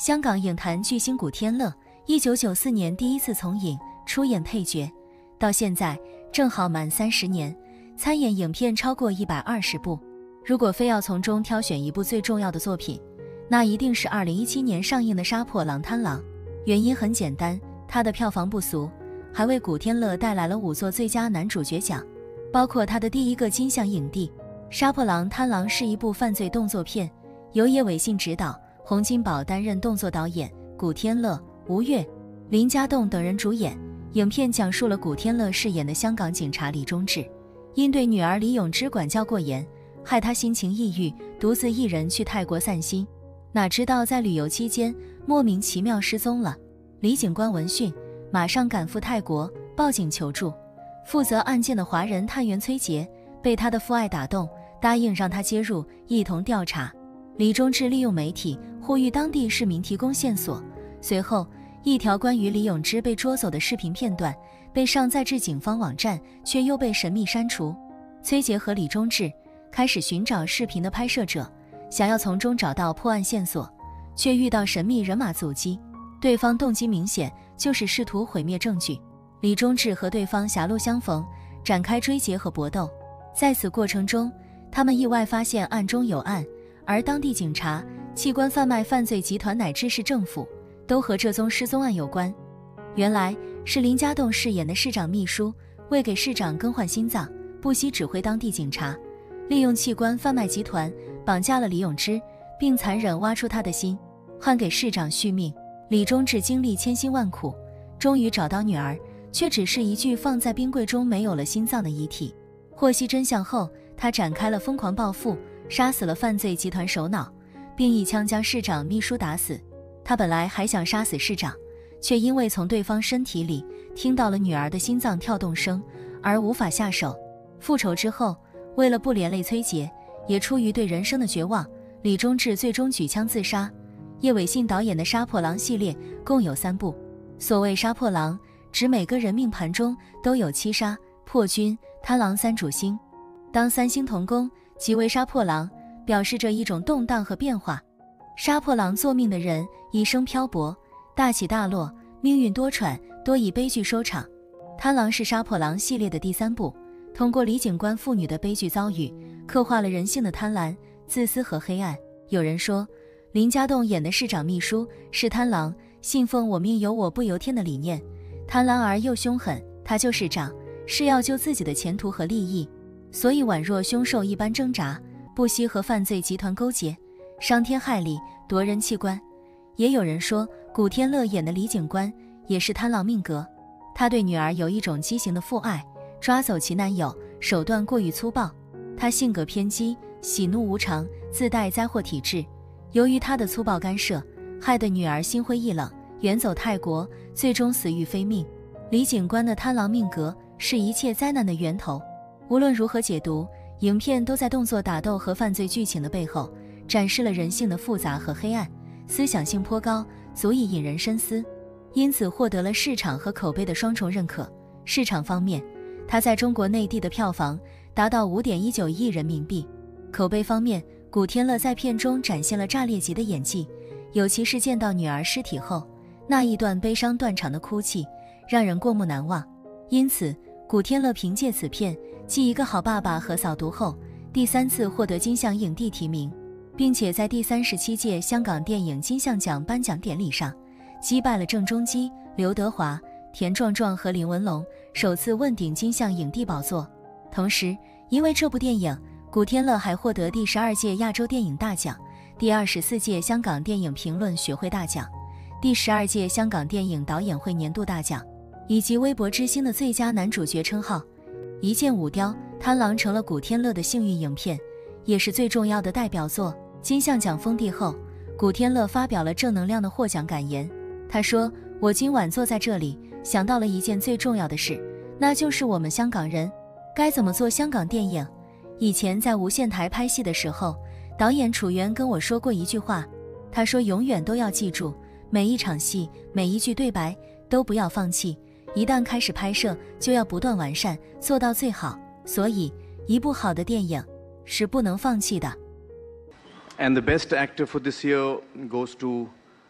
香港影坛巨星古天乐，1994年第一次从影出演配角，到现在正好满30年，参演影片超过120部。如果非要从中挑选一部最重要的作品，那一定是2017年上映的《杀破狼·贪狼》。原因很简单，它的票房不俗，还为古天乐带来了5座最佳男主角奖，包括他的第1个金像影帝。《杀破狼·贪狼》是一部犯罪动作片，由叶伟信执导，洪金宝担任动作导演，古天乐、吴越、林家栋等人主演。影片讲述了古天乐饰演的香港警察李忠志，因对女儿李永芝管教过严，害他心情抑郁，独自一人去泰国散心，哪知道在旅游期间莫名其妙失踪了。李警官闻讯马上赶赴泰国报警求助，负责案件的华人探员崔杰被他的父爱打动，答应让他接入一同调查。李忠志利用媒体呼吁当地市民提供线索，随后一条关于李永芝被捉走的视频片段被上载至警方网站，却又被神秘删除。崔杰和李忠志开始寻找视频的拍摄者，想要从中找到破案线索，却遇到神秘人马阻击，对方动机明显，就是试图毁灭证据。李忠志和对方狭路相逢，展开追截和搏斗。在此过程中，他们意外发现案中有案，而当地警察、器官贩卖犯罪集团乃至市政府都和这宗失踪案有关。原来是林家栋饰演的市长秘书，为给市长更换心脏，不惜指挥当地警察利用器官贩卖集团绑架了李永芝，并残忍挖出他的心，换给市长续命。李忠志经历千辛万苦，终于找到女儿，却只是一具放在冰柜中没有了心脏的遗体。获悉真相后，他展开了疯狂报复，杀死了犯罪集团首脑，并一枪将市长秘书打死。他本来还想杀死市长，却因为从对方身体里听到了女儿的心脏跳动声，而无法下手。复仇之后，为了不连累崔杰，也出于对人生的绝望，李忠志最终举枪自杀。叶伟信导演的《杀破狼》系列共有3部。所谓杀破狼，指每个人命盘中都有7杀、破军、贪狼3主星。当3星同宫，即为杀破狼，表示着一种动荡和变化。杀破狼作命的人一生漂泊，大起大落，命运多舛，多以悲剧收场。贪狼是杀破狼系列的第3部，通过李警官父女的悲剧遭遇，刻画了人性的贪婪、自私和黑暗。有人说，林家栋演的市长秘书是贪狼，信奉我命由我不由天的理念，贪婪而又凶狠。他救市长是要救自己的前途和利益，所以宛若凶兽一般挣扎，不惜和犯罪集团勾结，伤天害理，夺人器官。也有人说，古天乐演的李警官也是贪狼命格，他对女儿有一种畸形的父爱，抓走其男友，手段过于粗暴。他性格偏激，喜怒无常，自带灾祸体质。由于他的粗暴干涉，害得女儿心灰意冷，远走泰国，最终死于非命。李警官的贪狼命格是一切灾难的源头。无论如何解读，影片都在动作打斗和犯罪剧情的背后，展示了人性的复杂和黑暗，思想性颇高，足以引人深思，因此获得了市场和口碑的双重认可。市场方面，它在中国内地的票房达到5.19亿人民币。口碑方面，古天乐在片中展现了炸裂级的演技，尤其是见到女儿尸体后，那一段悲伤断肠的哭泣，让人过目难忘。因此，古天乐凭借此片继一个好爸爸和扫毒后，第3次获得金像影帝提名，并且在第37届香港电影金像奖颁奖典礼上击败了郑中基、刘德华、田壮壮和林文龙，首次问鼎金像影帝宝座。同时，因为这部电影，古天乐还获得第12届亚洲电影大奖、第24届香港电影评论学会大奖、第12届香港电影导演会年度大奖，以及微博之星的最佳男主角称号。一箭五雕，贪狼成了古天乐的幸运影片，也是最重要的代表作。金像奖封帝后，古天乐发表了正能量的获奖感言。他说，我今晚坐在这里，想到了一件最重要的事，那就是我们香港人该怎么做香港电影。以前在无线台拍戏的时候，导演楚原跟我说过一句话，他说永远都要记住，每一场戏，每一句对白都不要放弃，一旦开始拍摄就要不断完善，做到最好。所以一部好的电影是不能放弃的。 And the best actor for this year goes to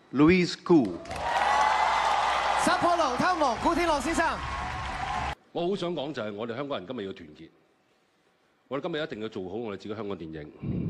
Louise Koo。 殺破狼偷王古天樂先生。 我好想講就係我哋香港人今日要團結，我哋今日一定要做好我哋自己香港電影。